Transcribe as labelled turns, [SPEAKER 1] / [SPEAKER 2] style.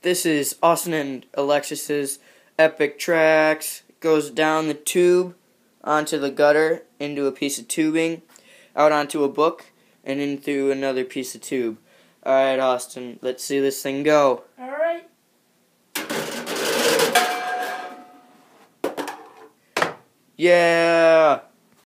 [SPEAKER 1] This is Austin and Alexis's epic tracks. Goes down the tube, onto the gutter, into a piece of tubing, out onto a book, and in through another piece of tube. Alright, Austin, let's see this thing go.
[SPEAKER 2] Alright.
[SPEAKER 1] Yeah!